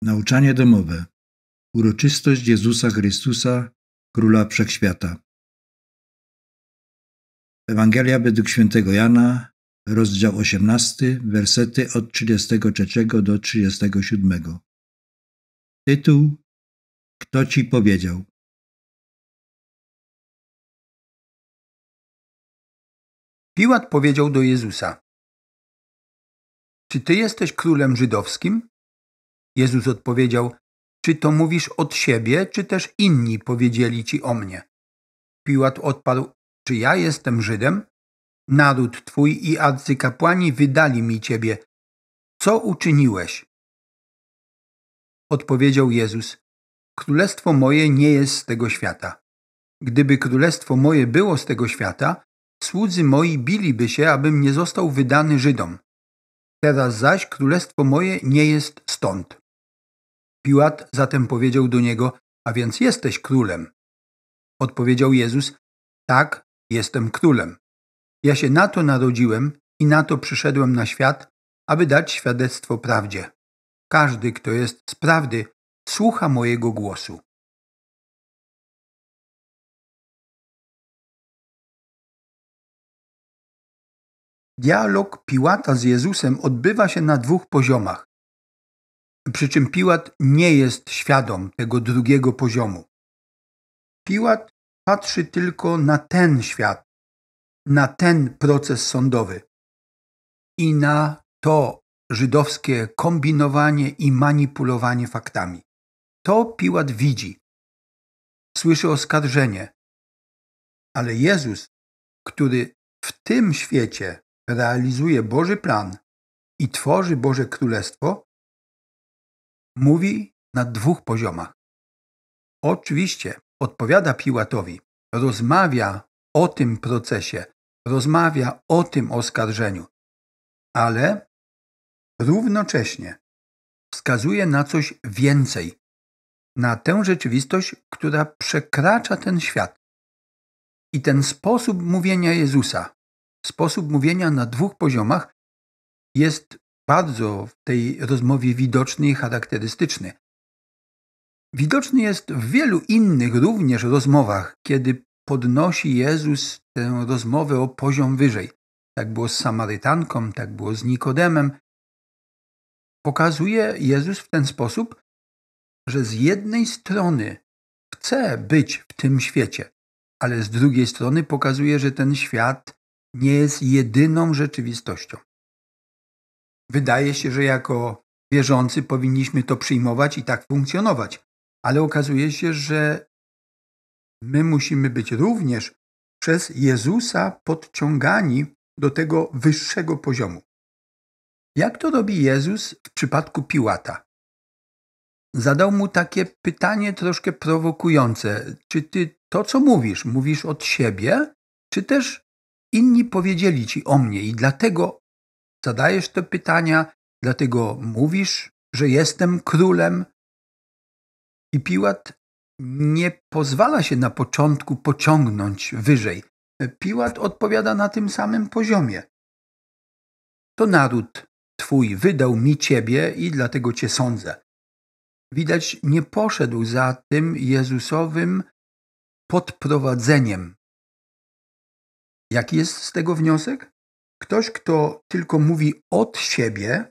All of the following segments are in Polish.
Nauczanie domowe. Uroczystość Jezusa Chrystusa, Króla Wszechświata. Ewangelia według świętego Jana, rozdział 18, wersety od 33 do 37. Tytuł: Kto ci powiedział? Piłat powiedział do Jezusa: Czy ty jesteś królem żydowskim? Jezus odpowiedział: Czy to mówisz od siebie, czy też inni powiedzieli ci o mnie? Piłat odparł: Czy ja jestem Żydem? Naród twój i arcykapłani wydali mi ciebie. Co uczyniłeś? Odpowiedział Jezus: Królestwo moje nie jest z tego świata. Gdyby królestwo moje było z tego świata, słudzy moi biliby się, abym nie został wydany Żydom. Teraz zaś królestwo moje nie jest stąd. Piłat zatem powiedział do niego: A więc jesteś królem? Odpowiedział Jezus: Tak, jestem królem. Ja się na to narodziłem i na to przyszedłem na świat, aby dać świadectwo prawdzie. Każdy, kto jest z prawdy, słucha mojego głosu. Dialog Piłata z Jezusem odbywa się na dwóch poziomach. Przy czym Piłat nie jest świadom tego drugiego poziomu. Piłat patrzy tylko na ten świat, na ten proces sądowy i na to żydowskie kombinowanie i manipulowanie faktami. To Piłat widzi, słyszy oskarżenie, ale Jezus, który w tym świecie realizuje Boży plan i tworzy Boże Królestwo, mówi na dwóch poziomach. Oczywiście odpowiada Piłatowi, rozmawia o tym procesie, rozmawia o tym oskarżeniu, ale równocześnie wskazuje na coś więcej, na tę rzeczywistość, która przekracza ten świat. I ten sposób mówienia Jezusa, sposób mówienia na dwóch poziomach jest bardzo w tej rozmowie widoczny i charakterystyczny. Widoczny jest w wielu innych również rozmowach, kiedy podnosi Jezus tę rozmowę o poziom wyżej. Tak było z Samarytanką, tak było z Nikodemem. Pokazuje Jezus w ten sposób, że z jednej strony chce być w tym świecie, ale z drugiej strony pokazuje, że ten świat nie jest jedyną rzeczywistością. Wydaje się, że jako wierzący powinniśmy to przyjmować i tak funkcjonować, ale okazuje się, że my musimy być również przez Jezusa podciągani do tego wyższego poziomu. Jak to robi Jezus w przypadku Piłata? Zadał mu takie pytanie troszkę prowokujące. Czy ty to, co mówisz od siebie, czy też inni powiedzieli ci o mnie i dlatego zadajesz te pytania, dlatego mówisz, że jestem królem? I Piłat nie pozwala się na początku pociągnąć wyżej. Piłat odpowiada na tym samym poziomie. To naród twój wydał mi ciebie i dlatego cię sądzę. Widać, nie poszedł za tym Jezusowym podprowadzeniem. Jaki jest z tego wniosek? Ktoś, kto tylko mówi od siebie,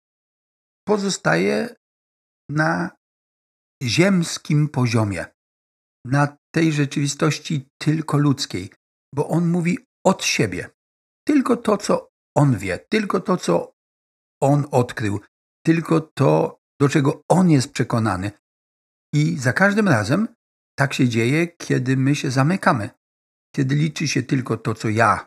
pozostaje na ziemskim poziomie, na tej rzeczywistości tylko ludzkiej, bo on mówi od siebie. Tylko to, co on wie, tylko to, co on odkrył, tylko to, do czego on jest przekonany. I za każdym razem tak się dzieje, kiedy my się zamykamy, kiedy liczy się tylko to, co ja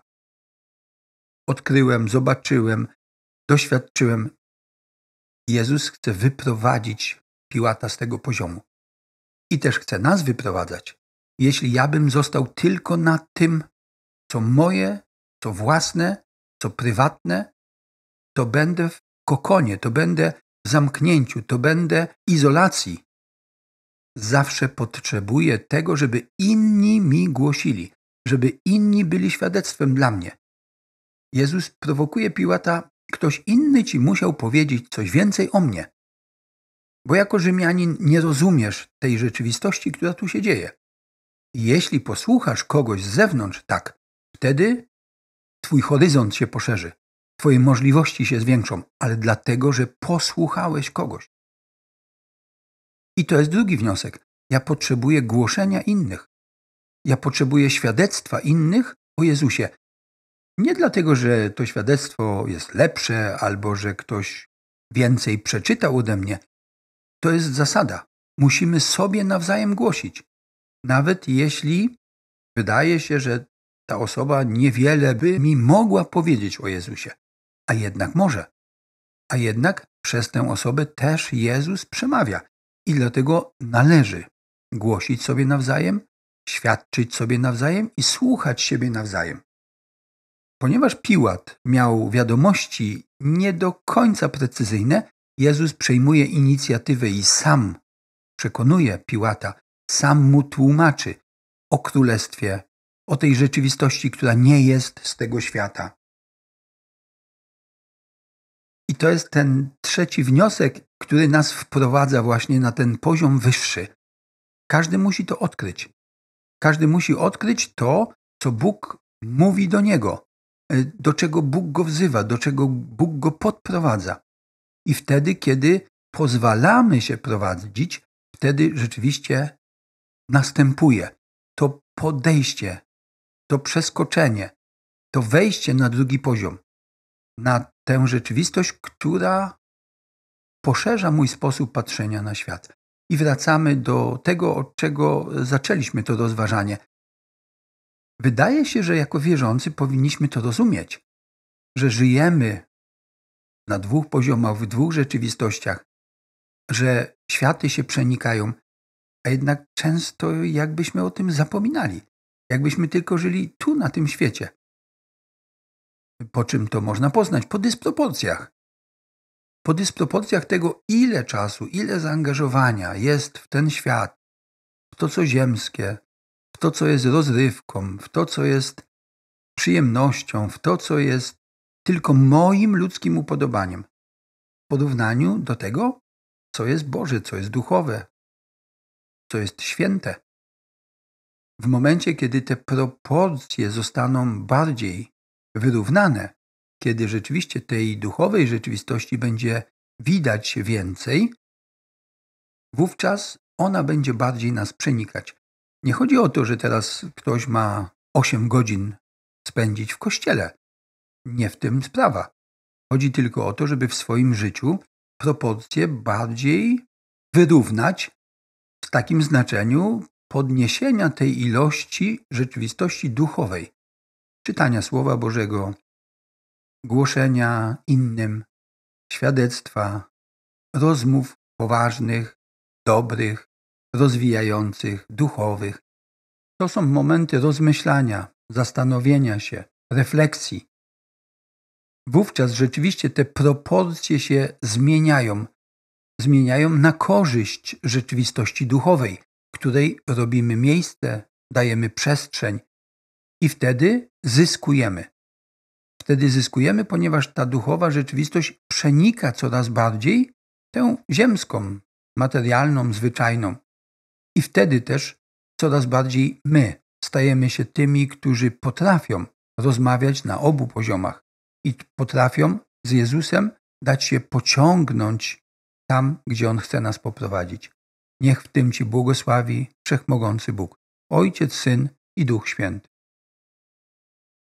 odkryłem, zobaczyłem, doświadczyłem. Jezus chce wyprowadzić Piłata z tego poziomu. I też chce nas wyprowadzać. Jeśli ja bym został tylko na tym, co moje, co własne, co prywatne, to będę w kokonie, to będę w zamknięciu, to będę w izolacji. Zawsze potrzebuję tego, żeby inni mi głosili, żeby inni byli świadectwem dla mnie. Jezus prowokuje Piłata: ktoś inny ci musiał powiedzieć coś więcej o mnie. Bo jako Rzymianin nie rozumiesz tej rzeczywistości, która tu się dzieje. Jeśli posłuchasz kogoś z zewnątrz, tak, wtedy twój horyzont się poszerzy, twoje możliwości się zwiększą, ale dlatego, że posłuchałeś kogoś. I to jest drugi wniosek. Ja potrzebuję głoszenia innych. Ja potrzebuję świadectwa innych o Jezusie. Nie dlatego, że to świadectwo jest lepsze albo że ktoś więcej przeczytał ode mnie. To jest zasada. Musimy sobie nawzajem głosić. Nawet jeśli wydaje się, że ta osoba niewiele by mi mogła powiedzieć o Jezusie. A jednak może. A jednak przez tę osobę też Jezus przemawia. I dlatego należy głosić sobie nawzajem, świadczyć sobie nawzajem i słuchać siebie nawzajem. Ponieważ Piłat miał wiadomości nie do końca precyzyjne, Jezus przejmuje inicjatywę i sam przekonuje Piłata, sam mu tłumaczy o królestwie, o tej rzeczywistości, która nie jest z tego świata. I to jest ten trzeci wniosek, który nas wprowadza właśnie na ten poziom wyższy. Każdy musi to odkryć. Każdy musi odkryć to, co Bóg mówi do niego, do czego Bóg go wzywa, do czego Bóg go podprowadza. I wtedy, kiedy pozwalamy się prowadzić, wtedy rzeczywiście następuje to podejście, to przeskoczenie, to wejście na drugi poziom, na tę rzeczywistość, która poszerza mój sposób patrzenia na świat. I wracamy do tego, od czego zaczęliśmy to rozważanie. Wydaje się, że jako wierzący powinniśmy to rozumieć, że żyjemy na dwóch poziomach, w dwóch rzeczywistościach, że światy się przenikają, a jednak często jakbyśmy o tym zapominali, jakbyśmy tylko żyli tu na tym świecie. Po czym to można poznać? Po dysproporcjach. Po dysproporcjach tego, ile czasu, ile zaangażowania jest w ten świat, w to, co ziemskie, w to, co jest rozrywką, w to, co jest przyjemnością, w to, co jest tylko moim ludzkim upodobaniem, w porównaniu do tego, co jest Boże, co jest duchowe, co jest święte. W momencie, kiedy te proporcje zostaną bardziej wyrównane, kiedy rzeczywiście tej duchowej rzeczywistości będzie widać więcej, wówczas ona będzie bardziej nas przenikać. Nie chodzi o to, że teraz ktoś ma 8 godzin spędzić w kościele. Nie w tym sprawa. Chodzi tylko o to, żeby w swoim życiu proporcje bardziej wyrównać w takim znaczeniu podniesienia tej ilości rzeczywistości duchowej. Czytania Słowa Bożego, głoszenia innym, świadectwa, rozmów poważnych, dobrych, rozwijających, duchowych. To są momenty rozmyślania, zastanowienia się, refleksji. Wówczas rzeczywiście te proporcje się zmieniają na korzyść rzeczywistości duchowej, której robimy miejsce, dajemy przestrzeń i wtedy zyskujemy. Wtedy zyskujemy, ponieważ ta duchowa rzeczywistość przenika coraz bardziej tę ziemską, materialną, zwyczajną. I wtedy też coraz bardziej my stajemy się tymi, którzy potrafią rozmawiać na obu poziomach i potrafią z Jezusem dać się pociągnąć tam, gdzie On chce nas poprowadzić. Niech w tym Ci błogosławi Wszechmogący Bóg, Ojciec, Syn i Duch Święty.